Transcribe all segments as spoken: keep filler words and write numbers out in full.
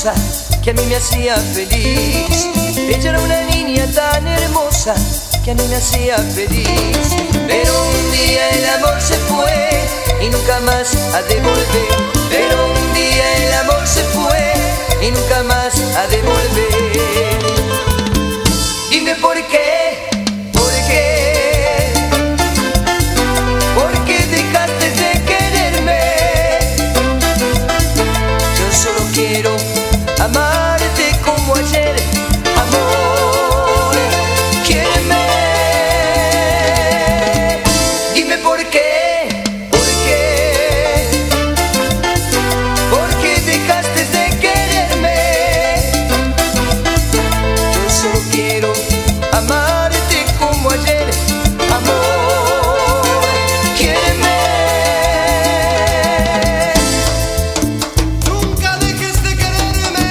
hermosa que a mí me hacía feliz. Ella era una niña tan hermosa que a mí me hacía feliz. Pero un día el amor se fue y nunca más ha de volver. Pero un día el amor se fue y nunca más ha de volver. Dime por qué, por qué, por qué dejaste de quererme. Yo solo quiero amarte como ayer, amor, quiéreme. Dime por qué, por qué, por qué dejaste de quererme. Yo solo quiero amarte como ayer, amor, quiéreme. Nunca dejes de quererme.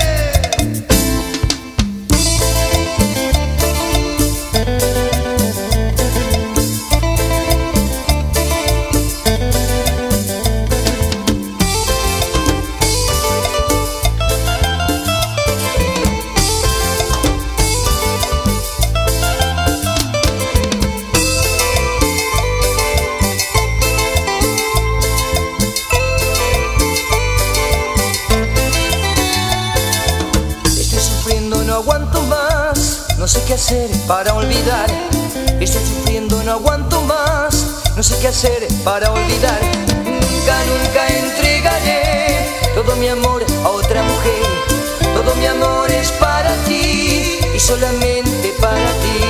Estoy sufriendo, no aguanto más, no sé qué hacer para olvidar. Estoy sufriendo, no aguanto más, no sé qué hacer para olvidar. Nunca, nunca entregaré todo mi amor a otra mujer. Todo mi amor es para ti y solamente para ti.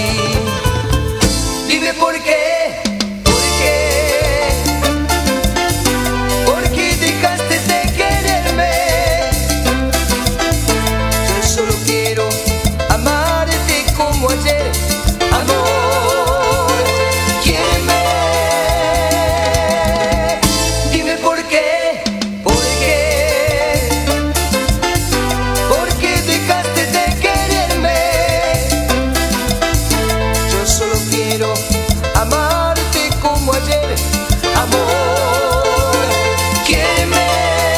Dime por qué, por qué, por qué dejaste de quererme. Yo solo quiero amarte como ayer, amor, quiéreme. Dime por qué, por qué, por qué dejaste de quererme. Yo solo quiero amarte como ayer, amor, quiéreme.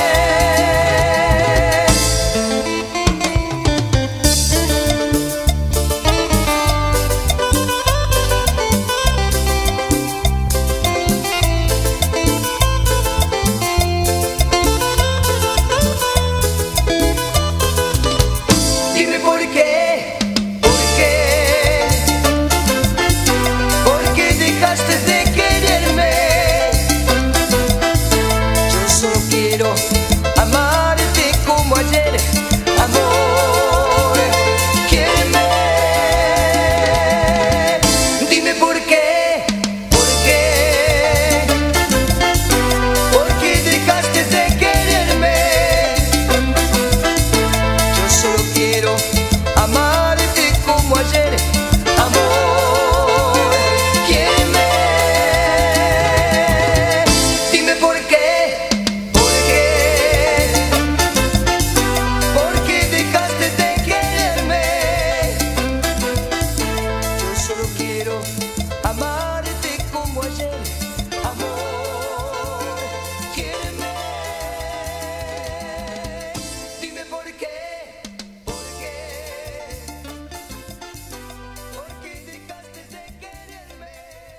Dime por qué, por qué, por qué dejaste de quererme. Yo solo quiero amarte como ayer, amor, quiéreme. Dime por qué, por qué, por qué dejaste de quererme. Yo solo quiero amarte como ayer, amor, quiéreme. Dime por qué, por qué, por qué dejaste de quererme. Yo solo quiero amarte como ayer, amor, quiéreme. Dime por qué, por qué, por qué dejaste de quererme.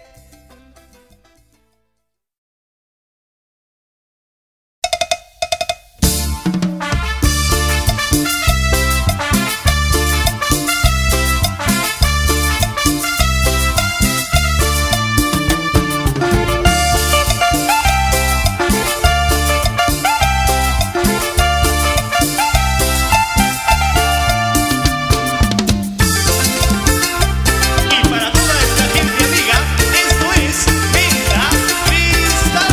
Y para toda esta gente amiga, esto es Mega Cristal.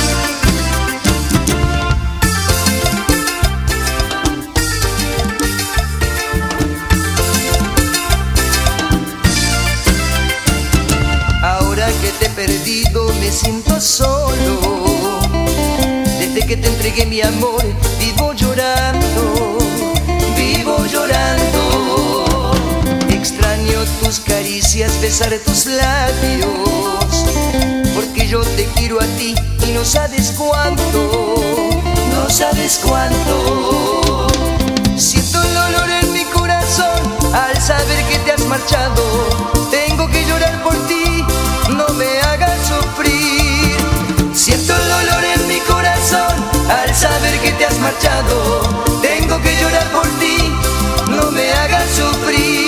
Ahora que te he perdido me siento solo. Desde que te entregué mi amor vivo llorando, vivo llorando. Extraño tus caricias, besar tus labios, porque yo te quiero a ti y no sabes cuánto, no sabes cuánto. marchado. Tengo que llorar por ti, no me hagas sufrir. Siento el dolor en mi corazón al saber que te has marchado. Tengo que llorar por ti, no me hagas sufrir.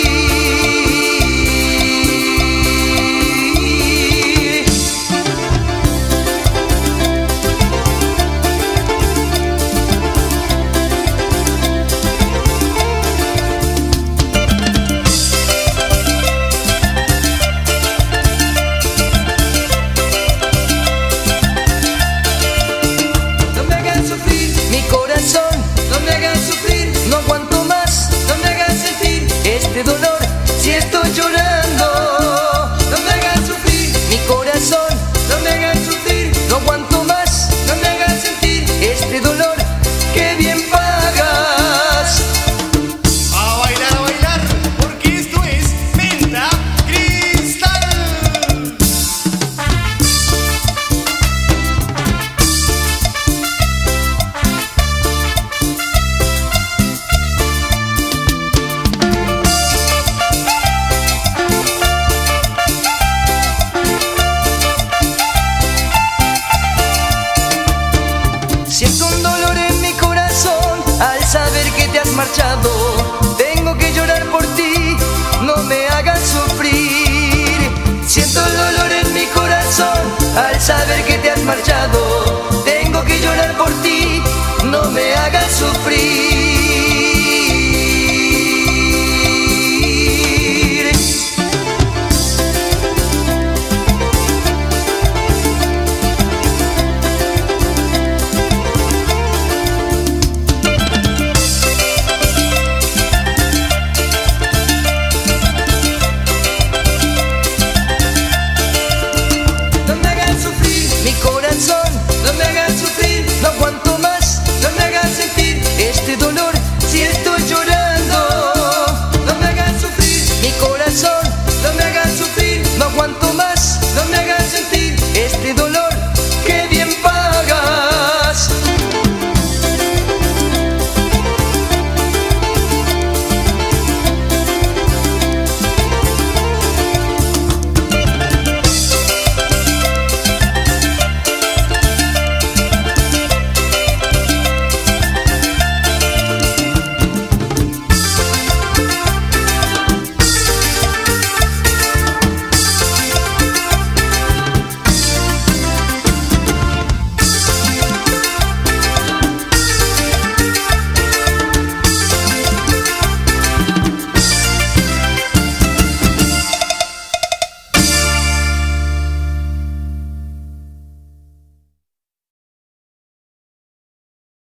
Dolor, si estoy llorando, no me hagas sufrir, mi corazón, no me hagas sufrir, no aguanto más, no me hagas sentir este dolor que bien pagas. A bailar, a bailar, porque esto es Menta Cristal. Siento un dolor en mi corazón al saber que te has marchado. Tengo que llorar por ti, no me hagas sufrir. Siento el dolor en mi corazón al saber que te has marchado.